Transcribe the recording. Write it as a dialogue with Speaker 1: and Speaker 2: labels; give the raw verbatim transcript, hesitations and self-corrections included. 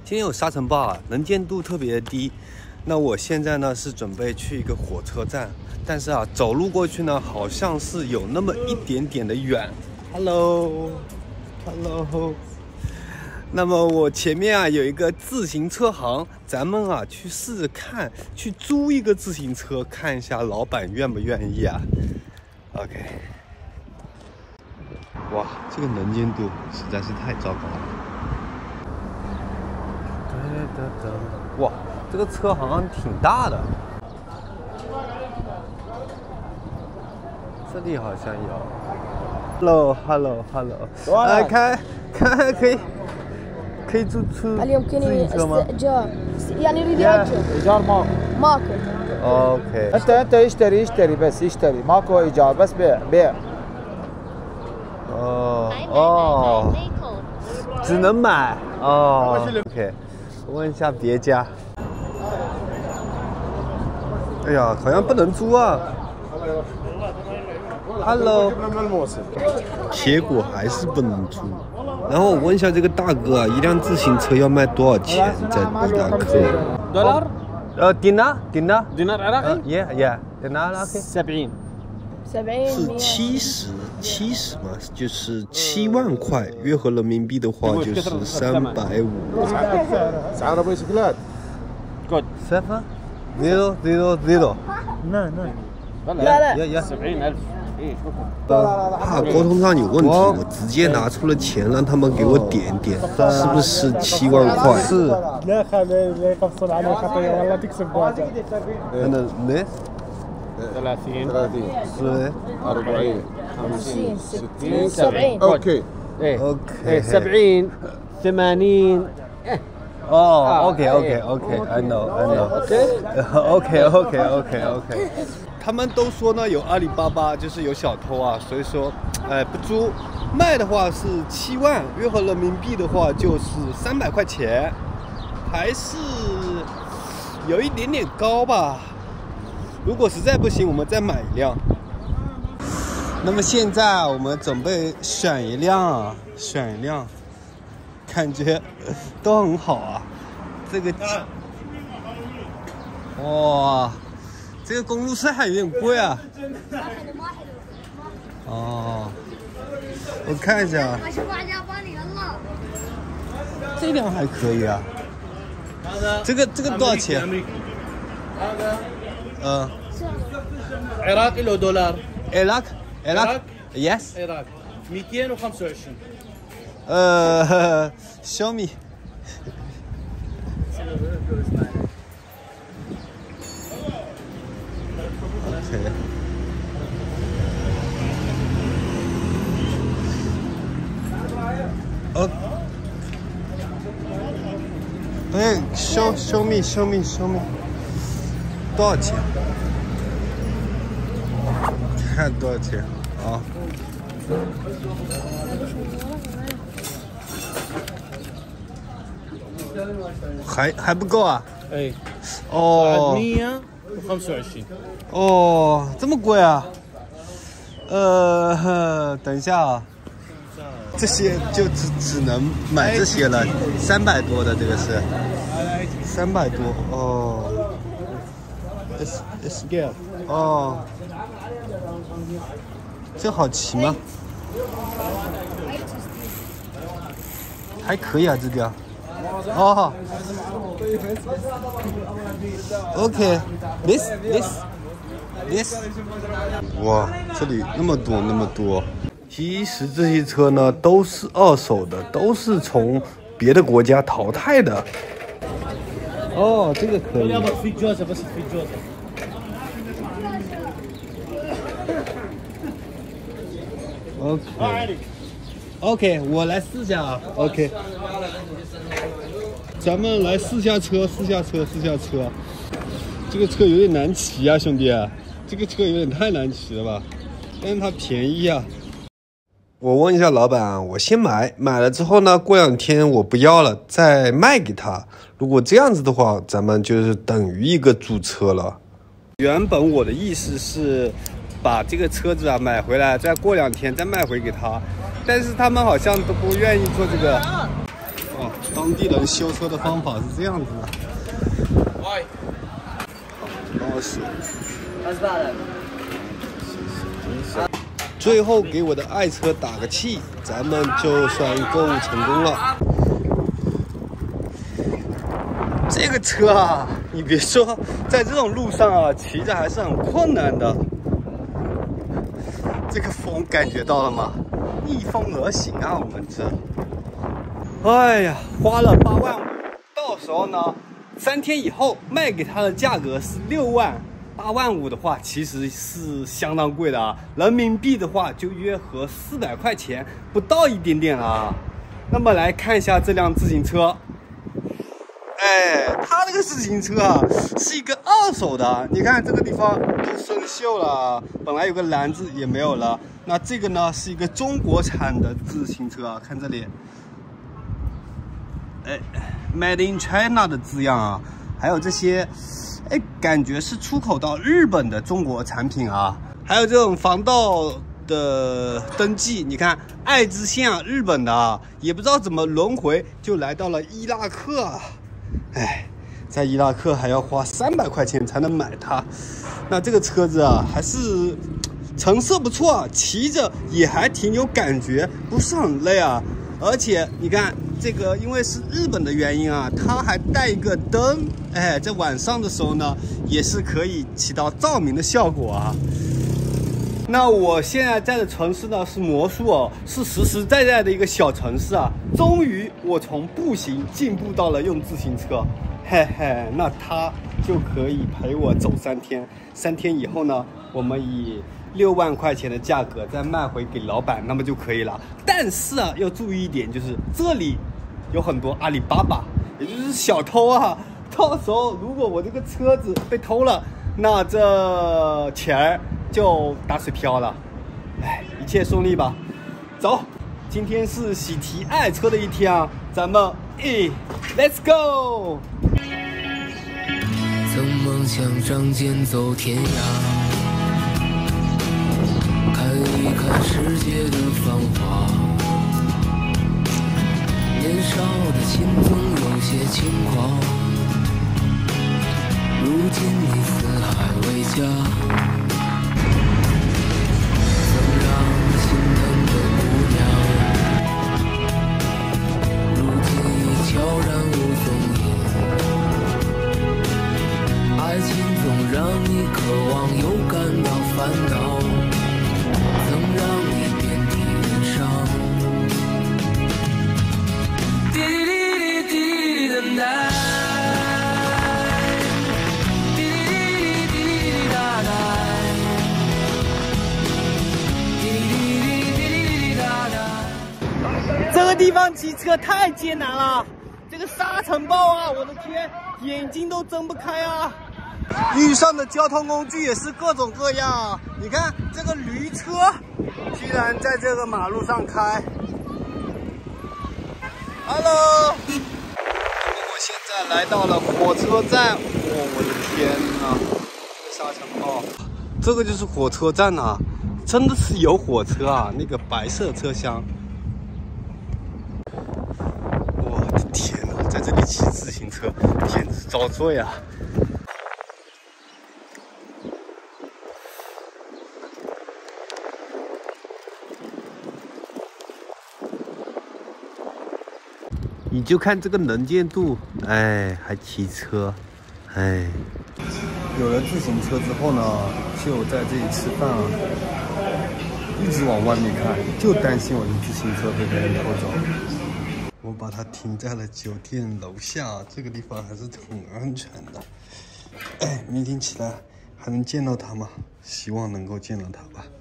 Speaker 1: 今天有沙尘暴啊，能见度特别低。那我现在呢是准备去一个火车站，但是啊，走路过去呢好像是有那么一点点的远。Hello，Hello。那么我前面啊有一个自行车行，咱们啊去试试看，去租一个自行车，看一下老板愿不愿意啊。OK。哇，这个能见度实在是太糟糕了。哇，这个车好像挺大的。这里好像有。Hello，Hello，Hello。来看，看可以，可以租出自行车吗
Speaker 2: يعني يريد يأجر
Speaker 3: ايجار ماكو
Speaker 2: ماكو
Speaker 1: ؟ OK。
Speaker 3: انت انت يشتري يشتري بس يشتري ماكو ايجار بس بيع بيع。
Speaker 1: 哦哦，只能买哦。OK， 问一下别家。哎呀，好像不能租啊。Hello。结果还是不能租。然后我问一下这个大哥啊，一辆自行车要卖多少钱？在伊拉克。
Speaker 4: دولار؟
Speaker 1: 呃，dinar dinar
Speaker 4: دينار عراقي؟
Speaker 1: ，yeah yeah dinar OK。
Speaker 4: سبعين。
Speaker 1: 是七十七十嘛，就是七万块，约合人民币的话就是三百五。
Speaker 3: سعره بيسكلات
Speaker 4: كود
Speaker 1: seven zero zero zero。
Speaker 3: لا لا
Speaker 2: لا لا
Speaker 1: 呀
Speaker 4: سبعين ألف إيه شكرا。
Speaker 1: 怕沟通上有问题，我直接拿出了钱让他们给我点点，是不是七万块？是。
Speaker 3: لا خلي يقفصل عليك حتى والله تكسب واجد.
Speaker 1: أنا ليه؟
Speaker 4: ثلاثين
Speaker 3: ثلاثين
Speaker 1: 是。
Speaker 3: أربعين
Speaker 2: خمسين ستين سبعين
Speaker 3: اوكي
Speaker 4: إيه
Speaker 1: OK
Speaker 4: إيه سبعين ثمانين
Speaker 1: 哦 OK OK OK，I know I know OK OK OK OK。他们都说呢，有阿里巴巴就是有小偷啊，所以说，哎，不租。卖的话是七万，约合人民币的话就是三百块钱，还是有一点点高吧。如果实在不行，我们再买一辆。那么现在我们准备选一辆啊，选一辆，感觉都很好啊。这个，哇，这个公路车还有点贵啊。哦，我看一下，这辆还可以啊。这个这个多少钱？呃
Speaker 4: عراقي لو دولار؟
Speaker 1: عراق عراق yes
Speaker 4: عراق مئتين وخمسة وعشرين.
Speaker 1: 呃小米哦，哎，show show me show me show me， 多少钱？看多少钱啊？还还不够啊？
Speaker 4: إيه
Speaker 1: 哦
Speaker 4: مئة وخمسة وعشرين.
Speaker 1: 哦，这么贵啊？呃，等一下啊，这些就只只能买这些了，三百多的这个是，三百多哦。S S 哦，这好骑吗？还可以啊，这个。哦。OK，this this this。哇，这里那么多那么多。其实这些车呢都是二手的，都是从别的国家淘汰的。哦，这个可以。
Speaker 4: في جوزة بس في جوزة.
Speaker 1: OK OK， 我来试下啊。OK， 咱们来试下车，试下车，试下车。这个车有点难骑啊，兄弟，这个车有点太难骑了吧？但是它便宜啊。我问一下老板啊，我先买，买了之后呢，过两天我不要了，再卖给他。如果这样子的话，咱们就是等于一个租车了。原本我的意思是把这个车子啊买回来，再过两天再卖回给他，但是他们好像都不愿意做这个。哦。 当地人修车的方法是这样子的。
Speaker 4: Why？
Speaker 1: 二十。最后给我的爱车打个气，咱们就算购物成功了。这个车啊，你别说，在这种路上啊，骑着还是很困难的。这个风感觉到了吗？逆风而行啊，我们这。哎呀，花了八万五，到时候呢，三天以后卖给他的价格是六万。八万五的话，其实是相当贵的啊，人民币的话就约合四百块钱，不到一点点啊。那么来看一下这辆自行车，哎，它这个自行车啊是一个二手的，你看这个地方都生锈了，本来有个篮子也没有了。那这个呢是一个中国产的自行车啊，看这里，哎 ，Made in China 的字样啊，还有这些。哎，感觉是出口到日本的中国产品啊，还有这种防盗的登记，你看爱知县啊，日本的啊，也不知道怎么轮回就来到了伊拉克啊，哎，在伊拉克还要花三百块钱才能买它。那这个车子啊，还是成色不错啊，骑着也还挺有感觉，不是很累啊。而且你看这个，因为是日本的原因啊，它还带一个灯，哎，在晚上的时候呢，也是可以起到照明的效果啊。那我现在在的城市呢是魔术哦，是实实在在的一个小城市啊。终于我从步行进步到了用自行车，嘿嘿，那它就可以陪我走三天。三天以后呢，我们以六万块钱的价格再卖回给老板，那么就可以了。但是啊，要注意一点，就是这里有很多阿里巴巴，也就是小偷啊。到时候如果我这个车子被偷了，那这钱儿就打水漂了。哎，一切顺利吧。走，今天是喜提爱车的一天啊，咱们一 ，Let's go。
Speaker 5: 曾梦想仗剑走天涯。看一看世界的繁华，年少的心总有些轻狂。如今你四海为家，曾让心疼的姑娘，如今已悄然无踪影。爱情总让你渴望又感到烦恼。曾让你遍体鳞伤，滴滴滴滴的爱，滴滴滴滴哒哒，滴滴滴滴哒哒。
Speaker 1: 这个地方骑车太艰难了，这个沙尘暴啊，我的天，眼睛都睁不开啊！遇上的交通工具也是各种各样啊！你看这个驴车，居然在这个马路上开。Hello， 我现在来到了火车站，哦，我的天哪，这个沙尘暴，这个就是火车站啊，真的是有火车啊，那个白色车厢。我的天哪，在这里骑自行车简直遭罪啊！你就看这个能见度，哎，还骑车，哎。有了自行车之后呢，就在这里吃饭啊，一直往外面看，就担心我的自行车被别人偷走。我把它停在了酒店楼下，这个地方还是很安全的。哎，明天起来还能见到它吗？希望能够见到它吧。